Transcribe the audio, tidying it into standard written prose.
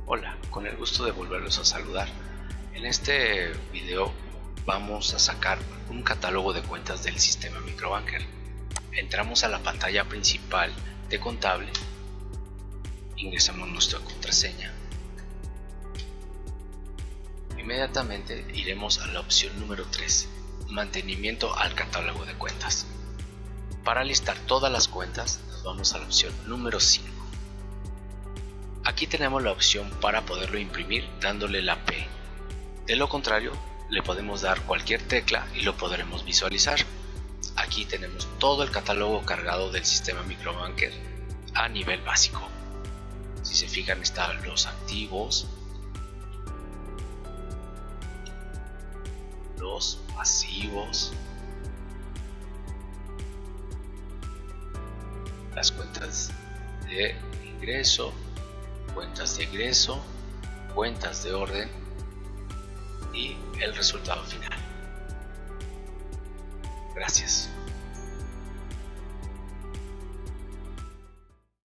Hola, con el gusto de volverlos a saludar. En este video vamos a sacar un catálogo de cuentas del sistema Microbanker. Entramos a la pantalla principal de Contable, ingresamos nuestra contraseña. Inmediatamente iremos a la opción número 3, mantenimiento al catálogo de cuentas. Para listar todas las cuentas, nos vamos a la opción número 5. Aquí tenemos la opción para poderlo imprimir dándole la P. De lo contrario, le podemos dar cualquier tecla y lo podremos visualizar. Aquí tenemos todo el catálogo cargado del sistema Microbanker a nivel básico. Si se fijan, están los activos, los pasivos, las cuentas de ingreso, cuentas de egreso, cuentas de orden y el resultado final. Gracias.